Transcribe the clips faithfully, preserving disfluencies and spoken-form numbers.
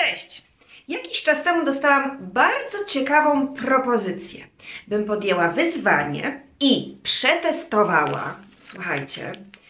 Cześć! Jakiś czas temu dostałam bardzo ciekawą propozycję. Bym podjęła wyzwanie i przetestowała, słuchajcie,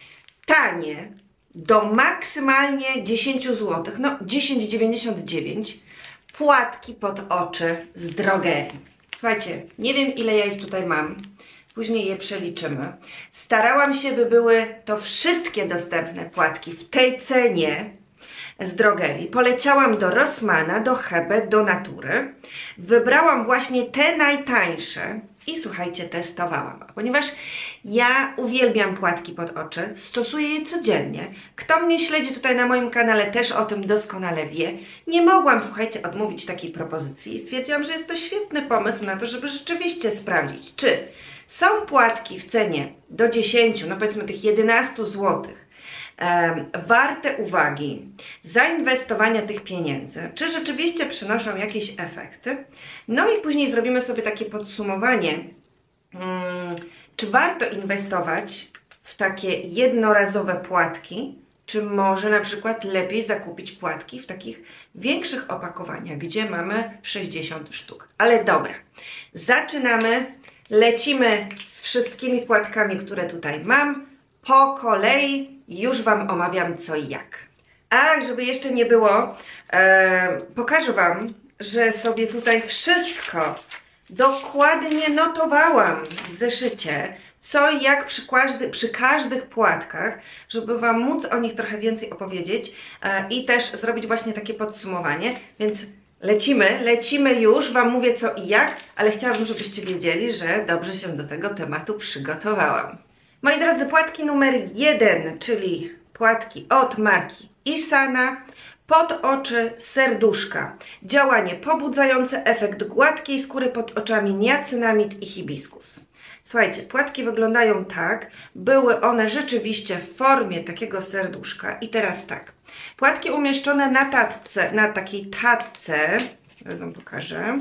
tanie, do maksymalnie dziesięć złotych, no dziesięć dziewięćdziesiąt dziewięć, płatki pod oczy z drogerii. Słuchajcie, nie wiem ile ja ich tutaj mam, później je przeliczymy. Starałam się, by były to wszystkie dostępne płatki w tej cenie z drogerii. Poleciałam do Rossmana, do Hebe, do Natury. Wybrałam właśnie te najtańsze i słuchajcie, testowałam. Ponieważ ja uwielbiam płatki pod oczy, stosuję je codziennie. Kto mnie śledzi tutaj na moim kanale też o tym doskonale wie. Nie mogłam, słuchajcie, odmówić takiej propozycji i stwierdziłam, że jest to świetny pomysł na to, żeby rzeczywiście sprawdzić, czy są płatki w cenie do dziesięciu, no powiedzmy tych jedenastu złotych, Um, warte uwagi, zainwestowania tych pieniędzy, czy rzeczywiście przynoszą jakieś efekty. No i później zrobimy sobie takie podsumowanie, um, czy warto inwestować w takie jednorazowe płatki, czy może na przykład lepiej zakupić płatki w takich większych opakowaniach, gdzie mamy sześćdziesiąt sztuk. Ale dobra, zaczynamy, lecimy z wszystkimi płatkami, które tutaj mam. Po kolei już Wam omawiam co i jak. A żeby jeszcze nie było, e, pokażę Wam, że sobie tutaj wszystko dokładnie notowałam w zeszycie, co i jak przy, każdy, przy każdych płatkach, żeby Wam móc o nich trochę więcej opowiedzieć e, i też zrobić właśnie takie podsumowanie, więc lecimy, lecimy już, Wam mówię co i jak, ale chciałabym, żebyście wiedzieli, że dobrze się do tego tematu przygotowałam. Moi drodzy, płatki numer jeden, czyli płatki od marki Isana, pod oczy serduszka. Działanie pobudzające, efekt gładkiej skóry pod oczami, niacynamid i hibiskus. Słuchajcie, płatki wyglądają tak, były one rzeczywiście w formie takiego serduszka. I teraz tak, płatki umieszczone na tatce, na takiej tatce, teraz Wam pokażę.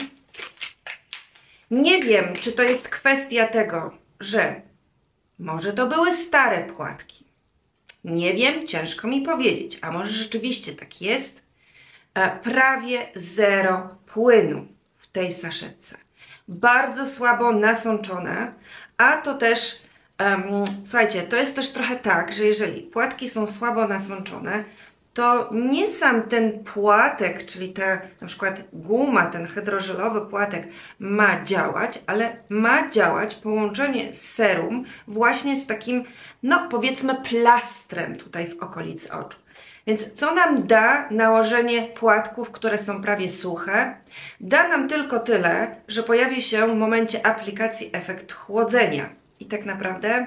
Nie wiem, czy to jest kwestia tego, że może to były stare płatki. Nie wiem, ciężko mi powiedzieć. A może rzeczywiście tak jest? E, prawie zero płynu w tej saszetce. Bardzo słabo nasączone, a to też, um, słuchajcie, to jest też trochę tak, że jeżeli płatki są słabo nasączone, to nie sam ten płatek, czyli ta na przykład guma, ten hydrożelowy płatek ma działać, ale ma działać połączenie serum właśnie z takim, no powiedzmy plastrem tutaj w okolicy oczu. Więc co nam da nałożenie płatków, które są prawie suche? Da nam tylko tyle, że pojawi się w momencie aplikacji efekt chłodzenia. I tak naprawdę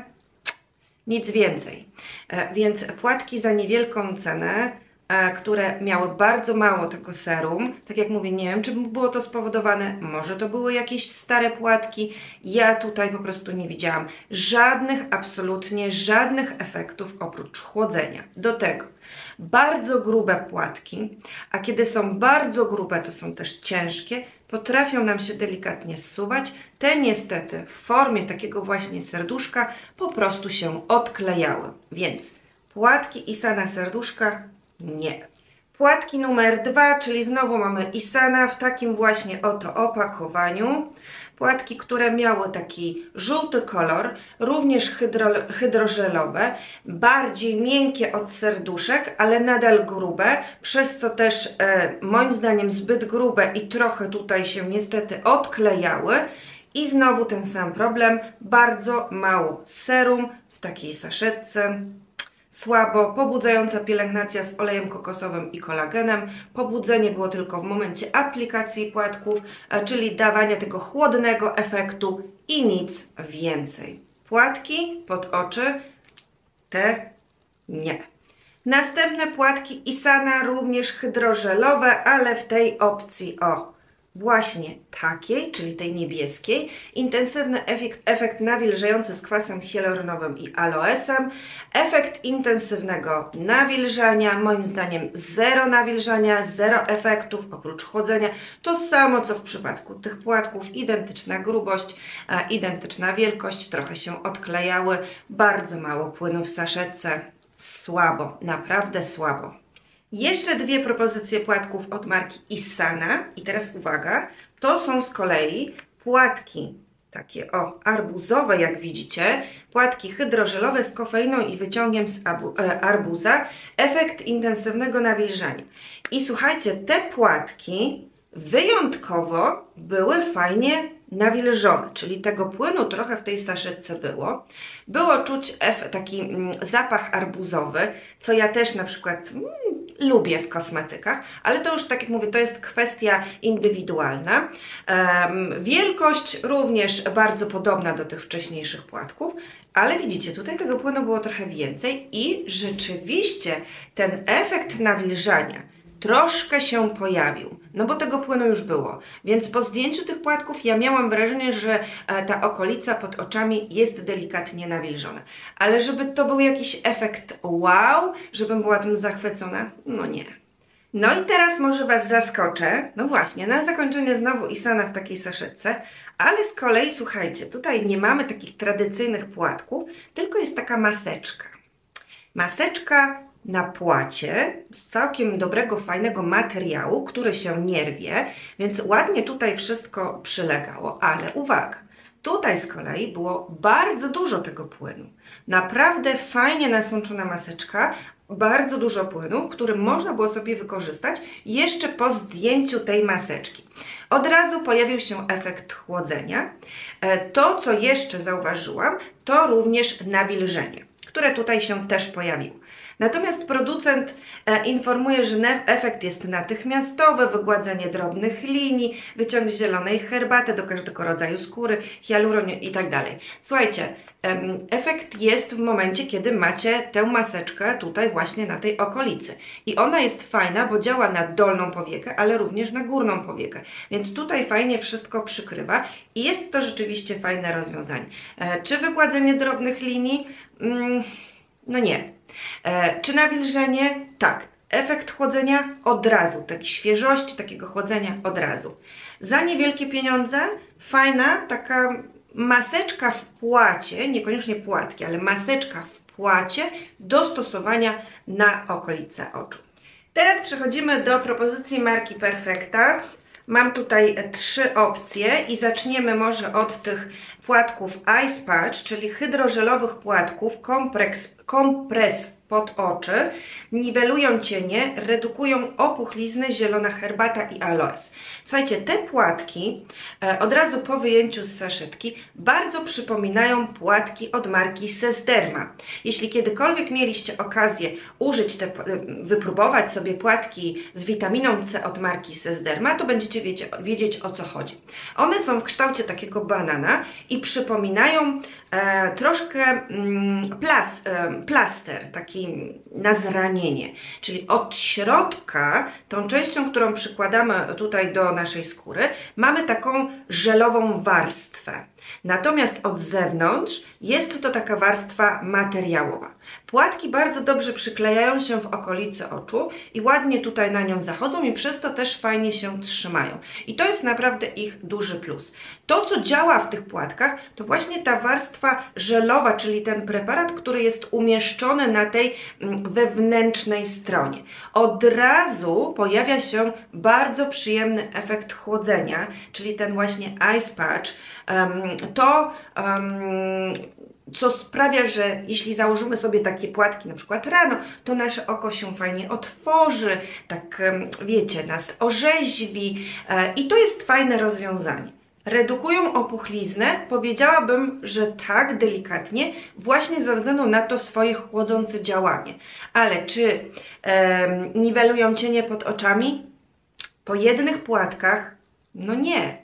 nic więcej. E, więc płatki za niewielką cenę, e, które miały bardzo mało tego serum, tak jak mówię, nie wiem, czy było to spowodowane, może to były jakieś stare płatki, ja tutaj po prostu nie widziałam żadnych, absolutnie żadnych efektów oprócz chłodzenia. Do tego bardzo grube płatki, a kiedy są bardzo grube, to są też ciężkie, potrafią nam się delikatnie zsuwać. Te niestety w formie takiego właśnie serduszka po prostu się odklejały. Więc płatki Isana serduszka nie. Płatki numer dwa, czyli znowu mamy Isana w takim właśnie oto opakowaniu. Płatki, które miały taki żółty kolor, również hydro, hydrożelowe, bardziej miękkie od serduszek, ale nadal grube, przez co też e, moim zdaniem zbyt grube i trochę tutaj się niestety odklejały. I znowu ten sam problem, bardzo mało serum w takiej saszetce. Słabo, pobudzająca pielęgnacja z olejem kokosowym i kolagenem. Pobudzenie było tylko w momencie aplikacji płatków, czyli dawania tego chłodnego efektu i nic więcej. Płatki pod oczy, te nie. Następne płatki Isana, również hydrożelowe, ale w tej opcji o właśnie takiej, czyli tej niebieskiej. Intensywny efekt, efekt nawilżający z kwasem hialuronowym i aloesem. Efekt intensywnego nawilżania, moim zdaniem zero nawilżania, zero efektów oprócz chłodzenia. To samo co w przypadku tych płatków, identyczna grubość, a identyczna wielkość, trochę się odklejały, bardzo mało płynu w saszetce, słabo, naprawdę słabo. Jeszcze dwie propozycje płatków od marki Issana. I teraz uwaga, to są z kolei płatki takie o arbuzowe, jak widzicie, płatki hydrożelowe z kofeiną i wyciągiem z arbuza, efekt intensywnego nawilżania. I słuchajcie, te płatki wyjątkowo były fajnie nawilżone, czyli tego płynu trochę w tej saszetce było. Było czuć taki mm, zapach arbuzowy, co ja też na przykład mm, lubię w kosmetykach, ale to już, tak jak mówię, to jest kwestia indywidualna. Um, wielkość również bardzo podobna do tych wcześniejszych płatków, ale widzicie, tutaj tego płynu było trochę więcej i rzeczywiście ten efekt nawilżania troszkę się pojawił, no bo tego płynu już było, więc po zdjęciu tych płatków ja miałam wrażenie, że ta okolica pod oczami jest delikatnie nawilżona, ale żeby to był jakiś efekt wow, żebym była tym zachwycona, no nie. No i teraz może Was zaskoczę, no właśnie, na zakończenie znowu Issana w takiej saszetce, ale z kolei słuchajcie, tutaj nie mamy takich tradycyjnych płatków, tylko jest taka maseczka. Maseczka na płacie z całkiem dobrego, fajnego materiału, który się nie rwie, więc ładnie tutaj wszystko przylegało, ale uwaga, tutaj z kolei było bardzo dużo tego płynu. Naprawdę fajnie nasączona maseczka, bardzo dużo płynu, który można było sobie wykorzystać jeszcze po zdjęciu tej maseczki. Od razu pojawił się efekt chłodzenia. To, co jeszcze zauważyłam, to również nawilżenie, które tutaj się też pojawiło. Natomiast producent e, informuje, że efekt jest natychmiastowy, wygładzenie drobnych linii, wyciąg zielonej herbaty do każdego rodzaju skóry, hialuron i tak dalej. Słuchajcie, em, efekt jest w momencie, kiedy macie tę maseczkę tutaj właśnie na tej okolicy. I ona jest fajna, bo działa na dolną powiekę, ale również na górną powiekę. Więc tutaj fajnie wszystko przykrywa i jest to rzeczywiście fajne rozwiązanie. E, czy wygładzenie drobnych linii? Mm, no nie. E, czy nawilżenie? Tak. Efekt chłodzenia od razu, takiej świeżości, takiego chłodzenia od razu. Za niewielkie pieniądze fajna taka maseczka w płacie, niekoniecznie płatki, ale maseczka w płacie do stosowania na okolice oczu. Teraz przechodzimy do propozycji marki Perfecta. Mam tutaj trzy opcje i zaczniemy może od tych płatków Ice Patch, czyli hydrożelowych płatków, kompres, kompres pod oczy, niwelują cienie, redukują opuchlizny, zielona herbata i aloes. Słuchajcie, te płatki e, od razu po wyjęciu z saszetki bardzo przypominają płatki od marki Sesderma. Jeśli kiedykolwiek mieliście okazję użyć te, wypróbować sobie płatki z witaminą C od marki Sesderma, to będziecie wiecie, wiedzieć, o co chodzi. One są w kształcie takiego banana i przypominają e, troszkę mm, plas, e, plaster, taki na zranienie, czyli od środka, tą częścią, którą przykładamy tutaj do naszej skóry, mamy taką żelową warstwę. Natomiast od zewnątrz jest to taka warstwa materiałowa. Płatki bardzo dobrze przyklejają się w okolicy oczu i ładnie tutaj na nią zachodzą i przez to też fajnie się trzymają. I to jest naprawdę ich duży plus. To, co działa w tych płatkach, to właśnie ta warstwa żelowa, czyli ten preparat, który jest umieszczony na tej wewnętrznej stronie. Od razu pojawia się bardzo przyjemny efekt chłodzenia, czyli ten właśnie Ice Patch. To um, co sprawia, że jeśli założymy sobie takie płatki na przykład rano, to nasze oko się fajnie otworzy, tak wiecie, nas orzeźwi i to jest fajne rozwiązanie. Redukują opuchliznę? Powiedziałabym, że tak, delikatnie, właśnie ze względu na to swoje chłodzące działanie. Ale czy e, niwelują cienie pod oczami? Po jednych płatkach? No nie.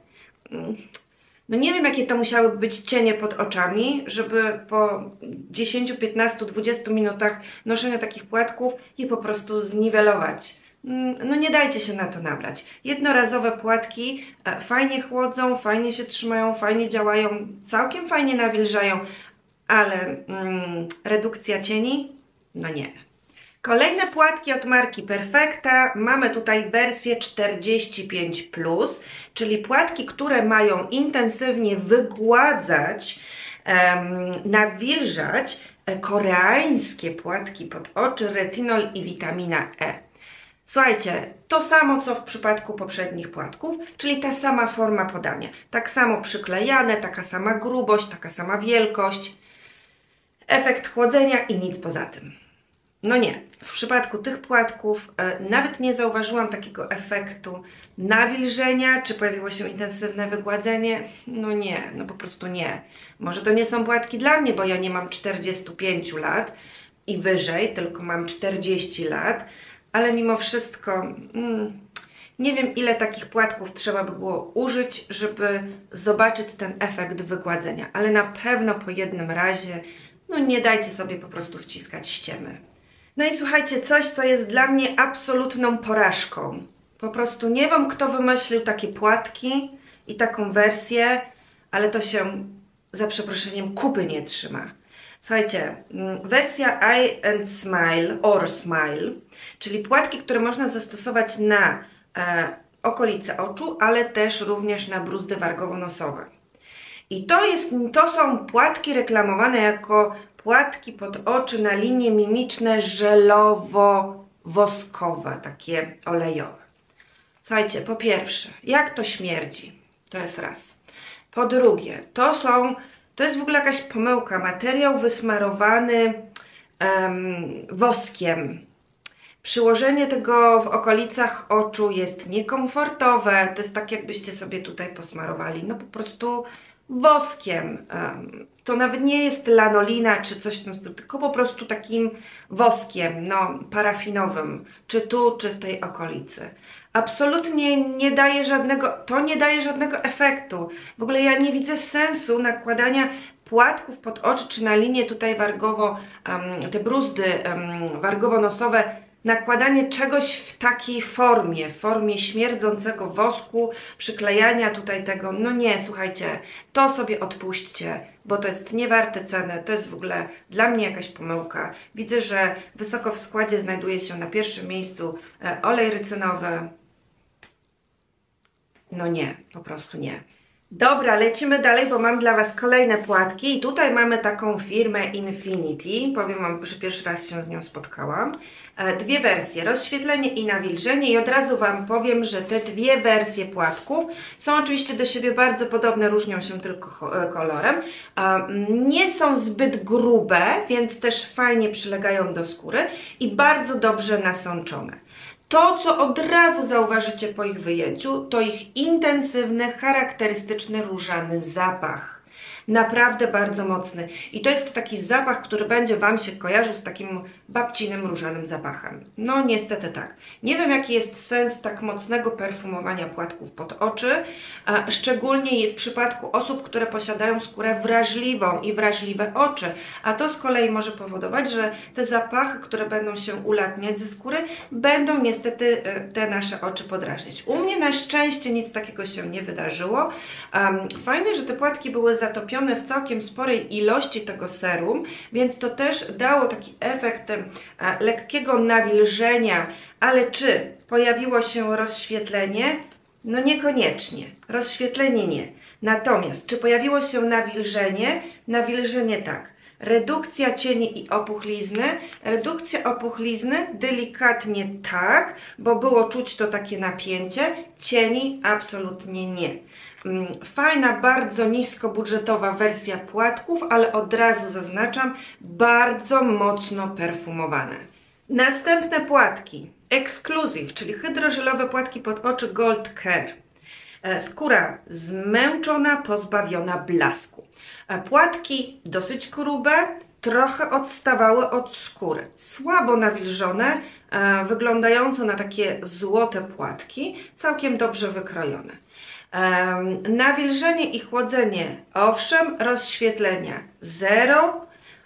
No nie wiem, jakie to musiały być cienie pod oczami, żeby po dziesięciu, piętnastu, dwudziestu minutach noszenia takich płatków je po prostu zniwelować. No nie dajcie się na to nabrać. Jednorazowe płatki fajnie chłodzą, fajnie się trzymają, fajnie działają, całkiem fajnie nawilżają, ale mm, redukcja cieni? No nie. Kolejne płatki od marki Perfecta. Mamy tutaj wersję czterdzieści pięć plus, czyli płatki, które mają intensywnie wygładzać, um, nawilżać koreańskie płatki pod oczy, retinol i witamina E. Słuchajcie, to samo co w przypadku poprzednich płatków, czyli ta sama forma podania. Tak samo przyklejane, taka sama grubość, taka sama wielkość, efekt chłodzenia i nic poza tym. No nie, w przypadku tych płatków e, nawet nie zauważyłam takiego efektu nawilżenia, czy pojawiło się intensywne wygładzenie. No nie, no po prostu nie. Może to nie są płatki dla mnie, bo ja nie mam czterdziestu pięciu lat i wyżej, tylko mam czterdzieści lat, ale mimo wszystko mm, nie wiem, ile takich płatków trzeba by było użyć, żeby zobaczyć ten efekt wygładzenia, ale na pewno po jednym razie, no nie dajcie sobie po prostu wciskać ściemy. No i słuchajcie, coś, co jest dla mnie absolutną porażką. Po prostu nie wiem, kto wymyślił takie płatki i taką wersję, ale to się, za przeproszeniem, kupy nie trzyma. Słuchajcie, wersja Eye and Smile or Smile, czyli płatki, które można zastosować na e, okolice oczu, ale też również na bruzdy wargowo-nosowe. I to, jest, to są płatki reklamowane jako płatki pod oczy na linie mimiczne żelowo-woskowe, takie olejowe. Słuchajcie, po pierwsze, jak to śmierdzi? To jest raz. Po drugie, to są, to jest w ogóle jakaś pomyłka, materiał wysmarowany um, woskiem. Przyłożenie tego w okolicach oczu jest niekomfortowe, to jest tak, jakbyście sobie tutaj posmarowali, no po prostu woskiem. To nawet nie jest lanolina czy coś w tym stylu, tylko po prostu takim woskiem, no parafinowym, czy tu, czy w tej okolicy. Absolutnie nie daje żadnego, to nie daje żadnego efektu. W ogóle ja nie widzę sensu nakładania płatków pod oczy, czy na linię tutaj wargowo, um, te bruzdy um, wargowo-nosowe, nakładanie czegoś w takiej formie, w formie śmierdzącego wosku, przyklejania tutaj tego, no nie, słuchajcie, to sobie odpuśćcie, bo to jest niewarte ceny, to jest w ogóle dla mnie jakaś pomyłka. Widzę, że wysoko w składzie znajduje się na pierwszym miejscu e, olej rycynowy. No nie, po prostu nie. Dobra, lecimy dalej, bo mam dla Was kolejne płatki i tutaj mamy taką firmę Infinity, powiem Wam, że pierwszy raz się z nią spotkałam. Dwie wersje, rozświetlenie i nawilżenie i od razu Wam powiem, że te dwie wersje płatków są oczywiście do siebie bardzo podobne, różnią się tylko kolorem. Nie są zbyt grube, więc też fajnie przylegają do skóry i bardzo dobrze nasączone. To, co od razu zauważycie po ich wyjęciu, to ich intensywny, charakterystyczny różany zapach. Naprawdę bardzo mocny. I to jest taki zapach, który będzie Wam się kojarzył z takim babcinym różanym zapachem. No niestety tak. Nie wiem, jaki jest sens tak mocnego perfumowania płatków pod oczy, a szczególnie w przypadku osób, które posiadają skórę wrażliwą i wrażliwe oczy. A to z kolei może powodować, że te zapachy, które będą się ulatniać ze skóry, będą niestety te nasze oczy podrażniać. U mnie na szczęście nic takiego się nie wydarzyło. Um, fajne, że te płatki były zatopione w całkiem sporej ilości tego serum, więc to też dało taki efekt e, lekkiego nawilżenia, ale czy pojawiło się rozświetlenie? No niekoniecznie. Rozświetlenie nie. Natomiast czy pojawiło się nawilżenie? Nawilżenie tak. Redukcja cieni i opuchlizny. Redukcja opuchlizny delikatnie tak, bo było czuć to takie napięcie. Cieni absolutnie nie. Fajna, bardzo niskobudżetowa wersja płatków, ale od razu zaznaczam, bardzo mocno perfumowane. Następne płatki. Exclusive, czyli hydrożelowe płatki pod oczy Gold Care. Skóra zmęczona, pozbawiona blasku. Płatki dosyć grube, trochę odstawały od skóry. Słabo nawilżone, wyglądające na takie złote płatki, całkiem dobrze wykrojone. Nawilżenie i chłodzenie owszem, rozświetlenia zero.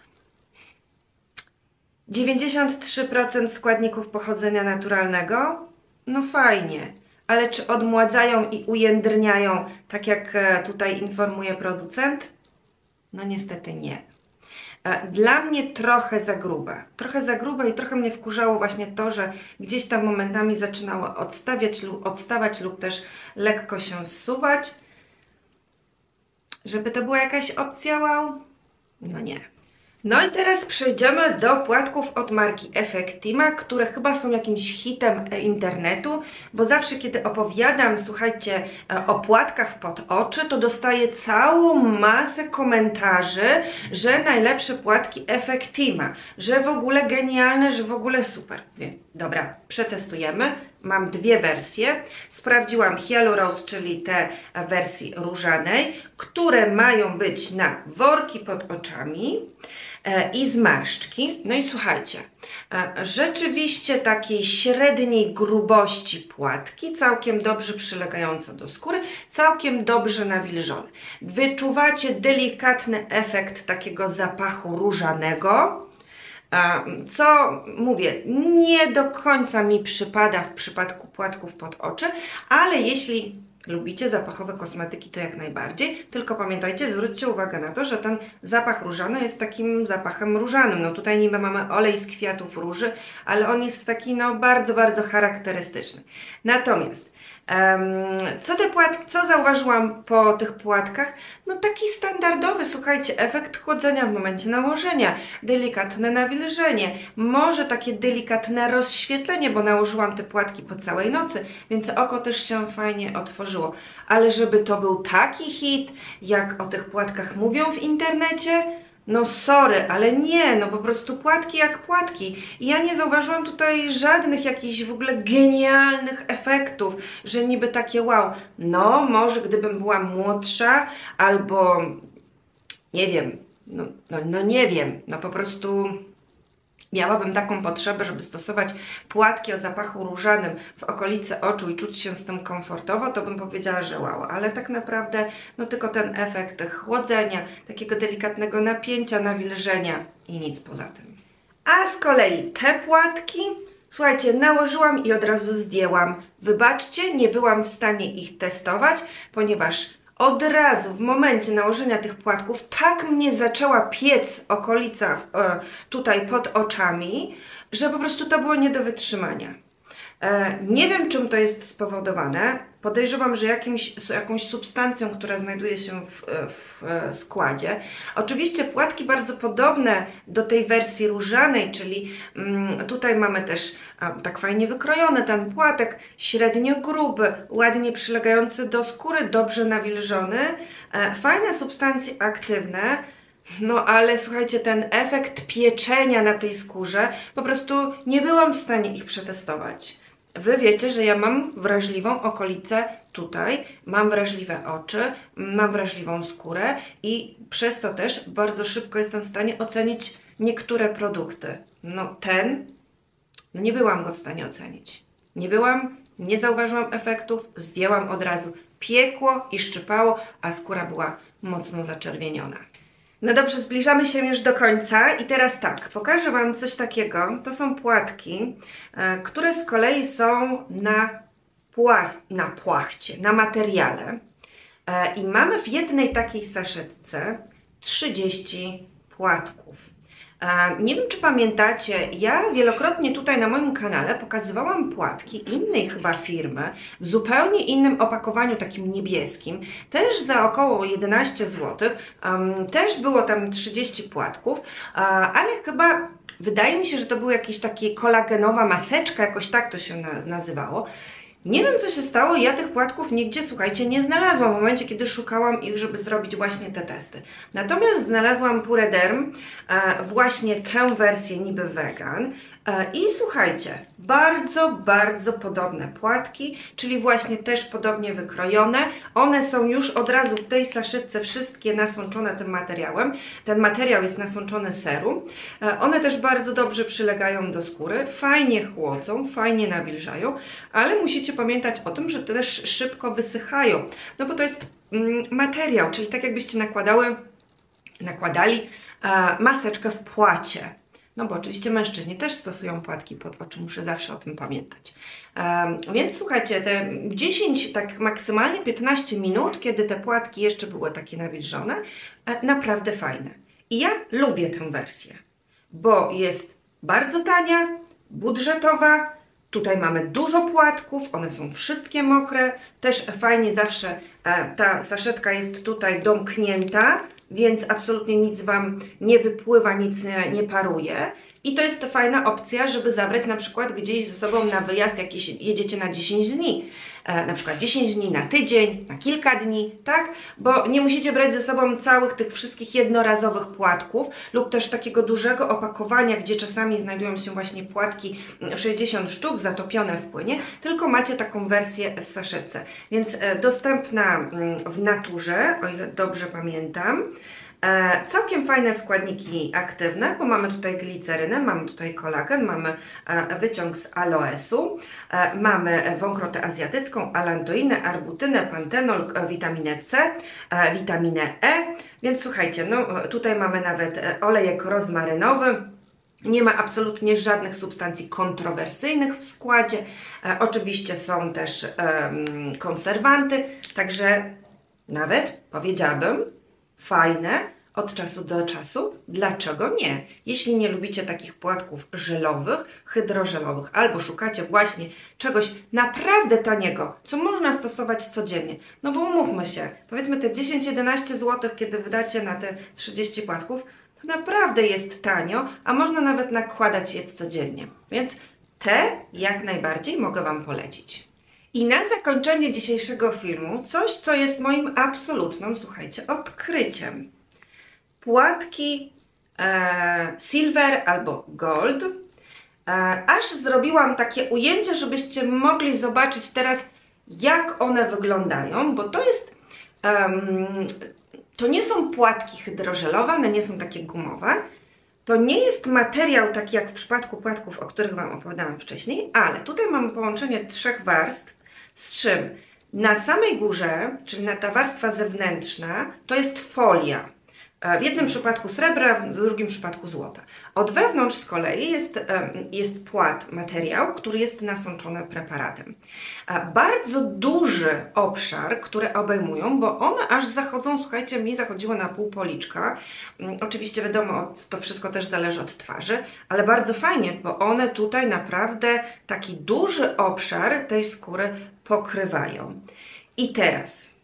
dziewięćdziesiąt trzy procent składników pochodzenia naturalnego. No fajnie. Ale czy odmładzają i ujędrniają, tak jak tutaj informuje producent? No niestety nie. Dla mnie trochę za grube. Trochę za grube i trochę mnie wkurzało właśnie to, że gdzieś tam momentami zaczynało odstawiać lub odstawać lub też lekko się zsuwać. Żeby to była jakaś opcja wow? No nie. No i teraz przejdziemy do płatków od marki Effectima, które chyba są jakimś hitem internetu, bo zawsze kiedy opowiadam, słuchajcie, o płatkach pod oczy, to dostaję całą masę komentarzy, że najlepsze płatki Effectima, że w ogóle genialne, że w ogóle super. Wiem. Dobra, przetestujemy. Mam dwie wersje. Sprawdziłam Hyalurose, czyli te wersji różanej, które mają być na worki pod oczami i zmarszczki. No i słuchajcie, rzeczywiście takiej średniej grubości płatki, całkiem dobrze przylegające do skóry, całkiem dobrze nawilżone. Wyczuwacie delikatny efekt takiego zapachu różanego, co mówię, nie do końca mi przypada w przypadku płatków pod oczy, ale jeśli lubicie zapachowe kosmetyki, to jak najbardziej, tylko pamiętajcie, zwróćcie uwagę na to, że ten zapach różany jest takim zapachem różanym. No tutaj niby mamy olej z kwiatów róży, ale on jest taki no bardzo, bardzo charakterystyczny. Natomiast Um, co te płatki, co zauważyłam po tych płatkach? No taki standardowy, słuchajcie, efekt chłodzenia w momencie nałożenia, delikatne nawilżenie, może takie delikatne rozświetlenie, bo nałożyłam te płatki po całej nocy, więc oko też się fajnie otworzyło. Ale żeby to był taki hit, jak o tych płatkach mówią w internecie, no sorry, ale nie, no po prostu płatki jak płatki. I ja nie zauważyłam tutaj żadnych jakichś w ogóle genialnych efektów, że niby takie wow. No może gdybym była młodsza albo nie wiem, no, no, no nie wiem, no po prostu miałabym taką potrzebę, żeby stosować płatki o zapachu różanym w okolicy oczu i czuć się z tym komfortowo, to bym powiedziała, że wow, ale tak naprawdę no tylko ten efekt chłodzenia, takiego delikatnego napięcia, nawilżenia i nic poza tym. A z kolei te płatki, słuchajcie, nałożyłam i od razu zdjęłam. Wybaczcie, nie byłam w stanie ich testować, ponieważ od razu w momencie nałożenia tych płatków tak mnie zaczęła piec okolica e, tutaj pod oczami, że po prostu to było nie do wytrzymania. E, nie wiem, czym to jest spowodowane. Podejrzewam, że jakimś, jakąś substancją, która znajduje się w, w składzie. Oczywiście płatki bardzo podobne do tej wersji różanej, czyli mm, tutaj mamy też a, tak fajnie wykrojony ten płatek, średnio gruby, ładnie przylegający do skóry, dobrze nawilżony. E, fajne substancje aktywne. No ale słuchajcie, ten efekt pieczenia na tej skórze, po prostu nie byłam w stanie ich przetestować. Wy wiecie, że ja mam wrażliwą okolicę tutaj, mam wrażliwe oczy, mam wrażliwą skórę i przez to też bardzo szybko jestem w stanie ocenić niektóre produkty. No ten, no nie byłam go w stanie ocenić. Nie byłam, nie zauważyłam efektów, zdjęłam od razu. Piekło i szczypało, a skóra była mocno zaczerwieniona. No dobrze, zbliżamy się już do końca i teraz tak, pokażę Wam coś takiego. To są płatki, e, które z kolei są na, pła na płachcie, na materiale. E, I mamy w jednej takiej saszetce trzydzieści płatków. E, nie wiem, czy pamiętacie, ja wielokrotnie tutaj na moim kanale pokazywałam płatki innej chyba firmy w zupełnie innym opakowaniu, takim niebieskim, też za około jedenaście złotych, um, też było tam trzydzieści płatków, uh, ale chyba wydaje mi się, że to była jakaś taka kolagenowa maseczka, jakoś tak to się na nazywało. Nie wiem, co się stało, ja tych płatków nigdzie, słuchajcie, nie znalazłam w momencie, kiedy szukałam ich, żeby zrobić właśnie te testy. Natomiast znalazłam Purederm, e, właśnie tę wersję niby wegan e, i słuchajcie, bardzo, bardzo podobne płatki, czyli właśnie też podobnie wykrojone. One są już od razu w tej saszetce wszystkie nasączone tym materiałem. Ten materiał jest nasączony serum. E, one też bardzo dobrze przylegają do skóry, fajnie chłodzą, fajnie nawilżają, ale musicie pamiętać o tym, że też szybko wysychają, no bo to jest mm, materiał, czyli tak jakbyście nakładały, nakładali e, maseczkę w płacie. No bo oczywiście mężczyźni też stosują płatki pod oczy, muszę zawsze o tym pamiętać. E, więc słuchajcie, te dziesięć, tak maksymalnie piętnaście minut, kiedy te płatki jeszcze były takie nawilżone, e, naprawdę fajne. I ja lubię tę wersję, bo jest bardzo tania, budżetowa. Tutaj mamy dużo płatków, one są wszystkie mokre, też fajnie zawsze e, ta saszetka jest tutaj domknięta, więc absolutnie nic Wam nie wypływa, nic nie, nie paruje. I to jest fajna opcja, żeby zabrać na przykład gdzieś ze sobą na wyjazd, jakiś jedziecie na dziesięć dni. E, na przykład dziesięć dni na tydzień, na kilka dni, tak? Bo nie musicie brać ze sobą całych tych wszystkich jednorazowych płatków lub też takiego dużego opakowania, gdzie czasami znajdują się właśnie płatki sześćdziesiąt sztuk zatopione w płynie, tylko macie taką wersję w saszetce. Więc e, dostępna w naturze, o ile dobrze pamiętam. E, całkiem fajne składniki aktywne, bo mamy tutaj glicerynę, mamy tutaj kolagen, mamy e, wyciąg z aloesu, e, mamy wąkrotę azjatycką, alantoinę, arbutynę, pantenol, e, witaminę C, e, witaminę E, więc słuchajcie, no tutaj mamy nawet olejek rozmarynowy. Nie ma absolutnie żadnych substancji kontrowersyjnych w składzie. E, oczywiście są też e, konserwanty, także nawet powiedziałabym, fajne od czasu do czasu. Dlaczego nie? Jeśli nie lubicie takich płatków żelowych, hydrożelowych, albo szukacie właśnie czegoś naprawdę taniego, co można stosować codziennie. No bo umówmy się, powiedzmy te dziesięć jedenaście złotych, kiedy wydacie na te trzydzieści płatków, to naprawdę jest tanio, a można nawet nakładać je codziennie. Więc te jak najbardziej mogę Wam polecić. I na zakończenie dzisiejszego filmu coś, co jest moim absolutnym, słuchajcie, odkryciem. Płatki e, silver albo gold. E, aż zrobiłam takie ujęcie, żebyście mogli zobaczyć teraz, jak one wyglądają, bo to jest, um, to nie są płatki hydrożelowe, one nie są takie gumowe. To nie jest materiał taki jak w przypadku płatków, o których Wam opowiadałam wcześniej, ale tutaj mamy połączenie trzech warstw, z czym na samej górze, czyli na ta warstwa zewnętrzna, to jest folia. W jednym przypadku srebra, w drugim przypadku złota. Od wewnątrz z kolei jest, jest płat, materiał, który jest nasączony preparatem. Bardzo duży obszar, który obejmują, bo one aż zachodzą, słuchajcie, mi zachodziło na pół policzka. Oczywiście wiadomo, to wszystko też zależy od twarzy, ale bardzo fajnie, bo one tutaj naprawdę taki duży obszar tej skóry pokrywają. I teraz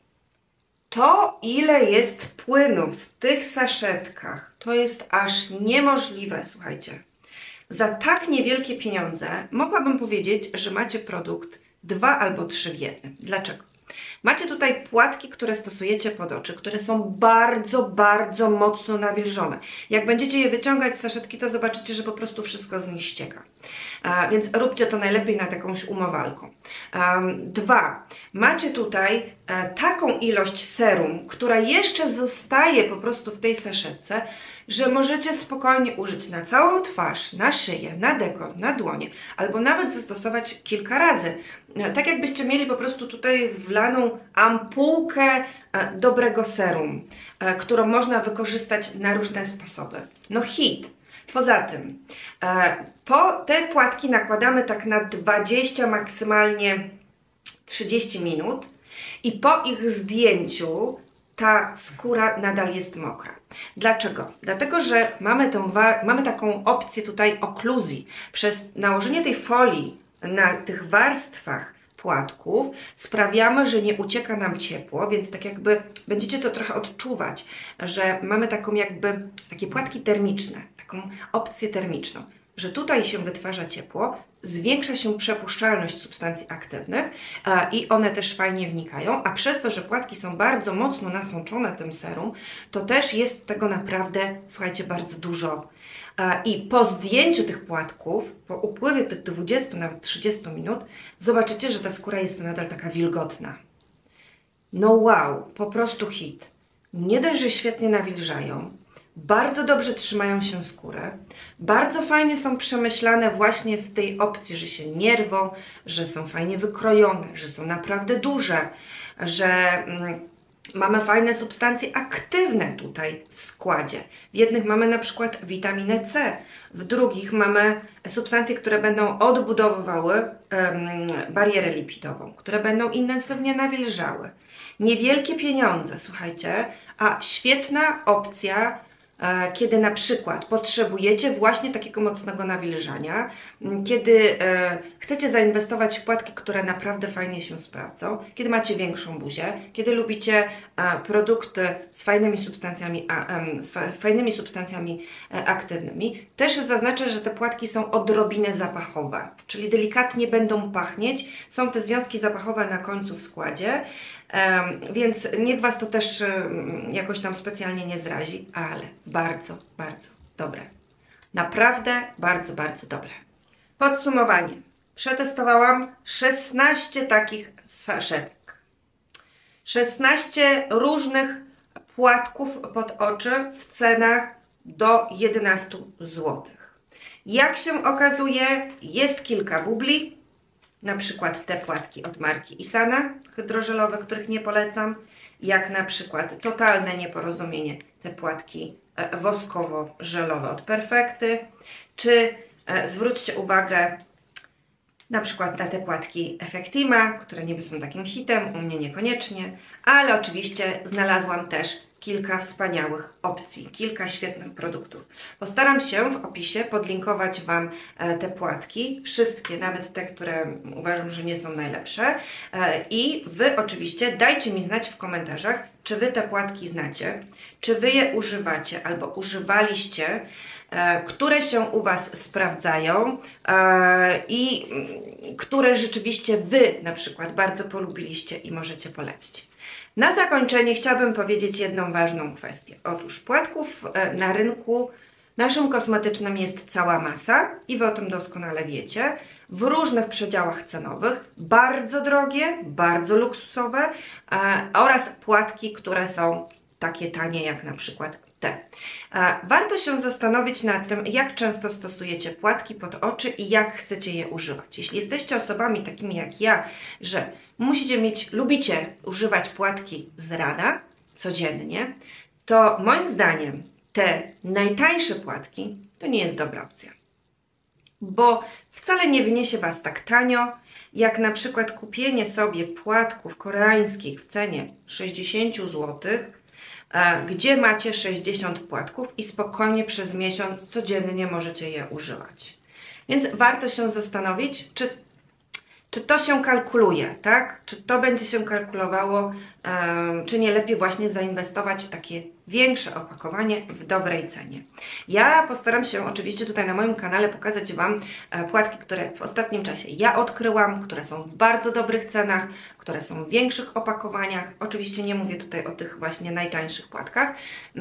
to, ile jest płynu w tych saszetkach, to jest aż niemożliwe, słuchajcie. Za tak niewielkie pieniądze mogłabym powiedzieć, że macie produkt dwa albo trzy w jednym. Dlaczego? Macie tutaj płatki, które stosujecie pod oczy, które są bardzo, bardzo mocno nawilżone. Jak będziecie je wyciągać z saszetki, to zobaczycie, że po prostu wszystko z nich ścieka. A, więc róbcie to najlepiej nad jakąś umywalką. Um, dwa. Macie tutaj e, taką ilość serum, która jeszcze zostaje po prostu w tej saszetce, że możecie spokojnie użyć na całą twarz, na szyję, na dekolt, na dłonie, albo nawet zastosować kilka razy. Tak jakbyście mieli po prostu tutaj wlaną ampułkę e, dobrego serum, e, którą można wykorzystać na różne sposoby. No hit. Poza tym, e, po te płatki nakładamy tak na dwadzieścia, maksymalnie trzydzieści minut i po ich zdjęciu ta skóra nadal jest mokra. Dlaczego? Dlatego, że mamy, tą, mamy taką opcję tutaj okluzji. Przez nałożenie tej folii na tych warstwach płatków sprawiamy, że nie ucieka nam ciepło, więc tak jakby będziecie to trochę odczuwać, że mamy taką jakby takie płatki termiczne, taką opcję termiczną, że tutaj się wytwarza ciepło, zwiększa się przepuszczalność substancji aktywnych e, i one też fajnie wnikają, a przez to, że płatki są bardzo mocno nasączone tym serum, to też jest tego naprawdę, słuchajcie, bardzo dużo. E, I po zdjęciu tych płatków, po upływie tych dwudziestu, nawet trzydziestu minut, zobaczycie, że ta skóra jest nadal taka wilgotna. No wow, po prostu hit. Nie dość, że świetnie nawilżają, bardzo dobrze trzymają się skórę, bardzo fajnie są przemyślane właśnie w tej opcji, że się nie rwą, że są fajnie wykrojone, że są naprawdę duże, że mm, mamy fajne substancje aktywne tutaj w składzie. W jednych mamy na przykład witaminę C, w drugich mamy substancje, które będą odbudowywały um, barierę lipidową, które będą intensywnie nawilżały. Niewielkie pieniądze, słuchajcie, a świetna opcja kiedy na przykład potrzebujecie właśnie takiego mocnego nawilżania, kiedy chcecie zainwestować w płatki, które naprawdę fajnie się sprawdzą, kiedy macie większą buzię, kiedy lubicie produkty z fajnymi substancjami, z fajnymi substancjami aktywnymi. Też zaznaczę, że te płatki są odrobinę zapachowe, czyli delikatnie będą pachnieć. Są te związki zapachowe na końcu w składzie, więc niech Was to też jakoś tam specjalnie nie zrazi, ale bardzo, bardzo dobre. Naprawdę bardzo, bardzo dobre. Podsumowanie. Przetestowałam szesnaście takich saszetek. szesnaście różnych płatków pod oczy w cenach do jedenastu złotych. Jak się okazuje, jest kilka bubli, na przykład te płatki od marki Isana, hydrożelowe, których nie polecam, jak na przykład totalne nieporozumienie, te płatki woskowo-żelowe od Perfekty, czy e, zwróćcie uwagę na przykład na te płatki Effectima, które niby są takim hitem, u mnie niekoniecznie, ale oczywiście znalazłam też kilka wspaniałych opcji, kilka świetnych produktów. Postaram się w opisie podlinkować Wam te płatki, wszystkie, nawet te, które uważam, że nie są najlepsze, i Wy oczywiście dajcie mi znać w komentarzach, czy Wy te płatki znacie, czy Wy je używacie albo używaliście, które się u Was sprawdzają i które rzeczywiście Wy na przykład bardzo polubiliście i możecie polecić. Na zakończenie chciałabym powiedzieć jedną ważną kwestię. Otóż płatków na rynku naszym kosmetycznym jest cała masa i Wy o tym doskonale wiecie, w różnych przedziałach cenowych, bardzo drogie, bardzo luksusowe oraz płatki, które są takie tanie jak na przykład te. Warto się zastanowić nad tym, jak często stosujecie płatki pod oczy i jak chcecie je używać. Jeśli jesteście osobami takimi jak ja, że musicie mieć, lubicie używać płatki z rana, codziennie, to moim zdaniem te najtańsze płatki to nie jest dobra opcja. Bo wcale nie wyniesie Was tak tanio, jak na przykład kupienie sobie płatków koreańskich w cenie sześćdziesiąt złotych, gdzie macie sześćdziesiąt płatków i spokojnie przez miesiąc codziennie możecie je używać. Więc warto się zastanowić, czy, czy to się kalkuluje, tak? Czy to będzie się kalkulowało, um, czy nie lepiej właśnie zainwestować w takie większe opakowanie w dobrej cenie. Ja postaram się oczywiście tutaj na moim kanale pokazać Wam płatki, które w ostatnim czasie ja odkryłam, które są w bardzo dobrych cenach, które są w większych opakowaniach. Oczywiście nie mówię tutaj o tych właśnie najtańszych płatkach,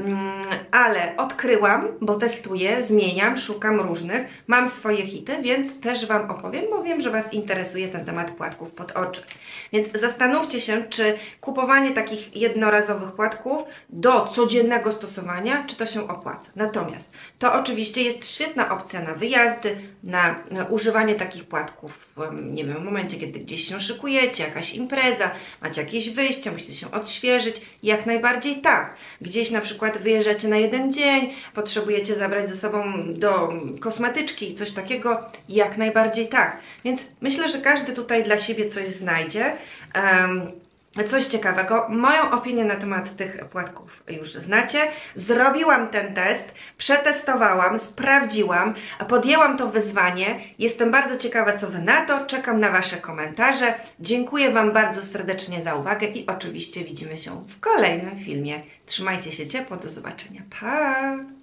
ale odkryłam, bo testuję, zmieniam, szukam różnych, mam swoje hity, więc też Wam opowiem, bo wiem, że Was interesuje ten temat płatków pod oczy. Więc zastanówcie się, czy kupowanie takich jednorazowych płatków do codziennego stosowania, czy to się opłaca. Natomiast to oczywiście jest świetna opcja na wyjazdy, na, na używanie takich płatków, nie wiem, w momencie, kiedy gdzieś się szykujecie, jakaś impreza, macie jakieś wyjście, musicie się odświeżyć, jak najbardziej tak. Gdzieś na przykład wyjeżdżacie na jeden dzień, potrzebujecie zabrać ze sobą do kosmetyczki, coś takiego, jak najbardziej tak. Więc myślę, że każdy tutaj dla siebie coś znajdzie. Um, Coś ciekawego, moją opinię na temat tych płatków już znacie. Zrobiłam ten test, przetestowałam, sprawdziłam, podjęłam to wyzwanie. Jestem bardzo ciekawa, co Wy na to. Czekam na Wasze komentarze. Dziękuję Wam bardzo serdecznie za uwagę i oczywiście widzimy się w kolejnym filmie. Trzymajcie się ciepło, do zobaczenia. Pa!